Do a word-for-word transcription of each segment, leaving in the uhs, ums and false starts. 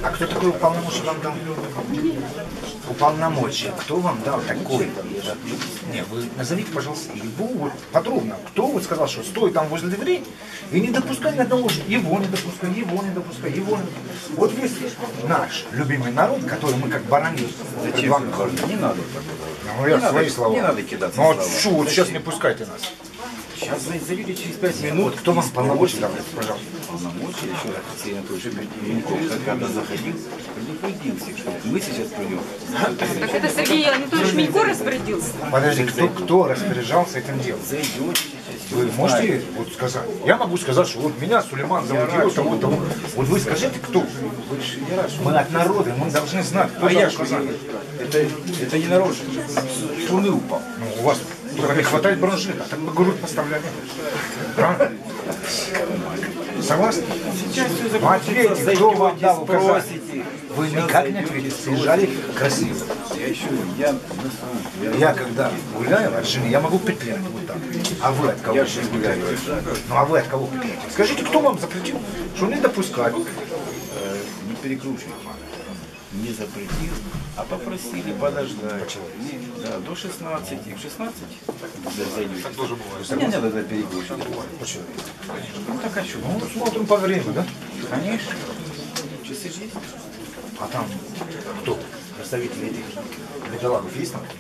А кто такой уполномоченный вам дал? Уполномочие. Кто вам дал такой? Не, вы назовите, пожалуйста, его вот подробно. Кто вот сказал, что стой там возле дверей и не допускай ни одного, его не допускай, его не допускай, его не допускай. Вот весь наш любимый народ, который мы как бараны. Зачем вам не надо? Ну, я свои слова. Не надо кидаться. Ну, вот что, вот сейчас не пускайте нас. Сейчас зайдете через пять минут. Вот кто вам полномочия дал, пожалуйста? Полномочия, еще раз, Алексей Анатольевич Винков, когда заходил, предупредил всех, что мы сейчас придем. Так это Сергей Анатольевич Минько распорядился? Подожди, кто, кто распоряжался этим делом? Зайдете сейчас. Вы можете вот сказать? Я могу сказать, что вот меня Сулейман зовут, того, того. Вот вы скажите, кто? Мы от народа, мы должны знать, кто А я сказал. это, это не народ, с луны упал. Ну, у вас только не хватает бронежилета, так бы грудь поставляли. Правильно? Согласны? Сейчас все Ну, ответьте, кто вам дал указание? спросите. Вы никак не ответите, съезжали красиво. Я еще, я, Я когда гуляю от жены, я могу петлять вот так. А вы от кого? я же гуляю. Ну а вы от кого петляете? Скажите, кто вам запретил, что не допускать? Не перекручивайте. Не запретил, а попросили подождать. Да, до шестнадцати. В шестнадцать зайдете. Так тоже бывает. Не надо это перекручивать. Почему? Ну так а что? Ну, смотрим по времени, да? Конечно. Часы есть. А там кто? Представители этих бедолагов есть там?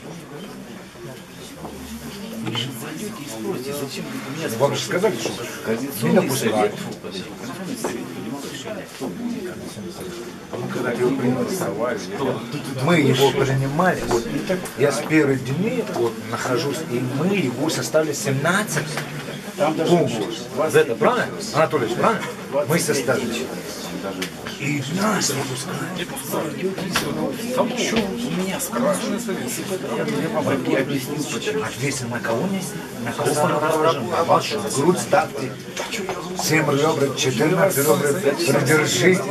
Вы же зайдете и спросите, зачем вы меня Вам же сказали, что не Координационный допускать. совет, фу, подожди, Координационный совет принимал решение, кто будет. Когда его принимали, мы его принимали, вот, я с первых дней вот, нахожусь, и мы его составили семнадцать пунктов. Это правильно? Анатольевич, правильно? Мы составили. И нас не пускают. Что у меня спрашивают? Я объяснил, почему. Ответьте, на кого не на кого положим? На вашу грудь ставьте. Семь ребер, четырнадцать ребер, придержите.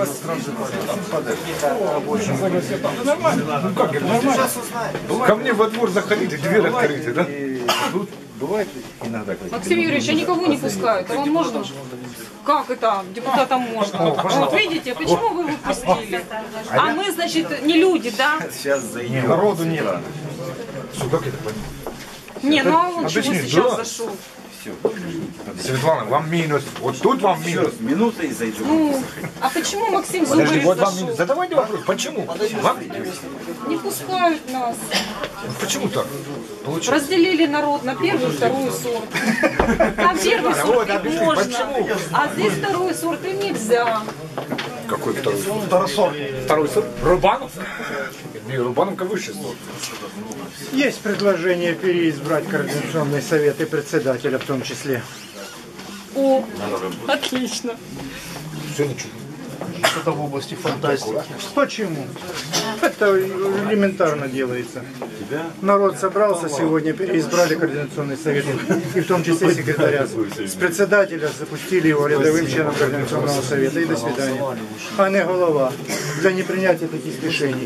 Нормально. Ну как это нормально? Ко мне во двор заходите, дверь открыты, да? Тут бывает иногда. Максим Юрьевич, а никого не пускают, а вам можно? Как это? Депутатам можно? Вот видите, почему вы выпустили? А мы, значит, не люди, да? Сейчас зайдем. Народу нет. Что, как это понять? Не, ну а он чего Объясни, сейчас да. зашел? Все. Светлана, вам минус. Вот тут вам минус. Минута и зайдем. Ну, а почему Максим Подожди, Зубарев вот вам зашел? минус. Задавайте вопрос. Почему? Вам? Не пускают нас. Почему так? Получилось. Разделили народ на первый и второй сорт. Там первый сорт Вот, им объясни, можно, почему? а здесь второй сорт им нельзя. Какой второй сорт? Второй сорт. Второй сорт? Рубанов? Не, Рубановка выше сорт. Есть предложение переизбрать Координационный совет и председателя в том числе. О, отлично. Все ничего. Что-то в области фантастики. Почему? Это элементарно делается. Народ собрался сегодня, переизбрали Координационный совет, и в том числе секретаря. С председателя запустили его рядовым членом Координационного совета, и до свидания. А не голова для непринятия таких решений.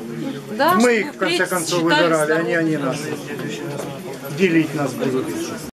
Да, Мы чтобы их в конце впредь концов считали выбирали, здоровыми. они, они нас. Делить нас будут.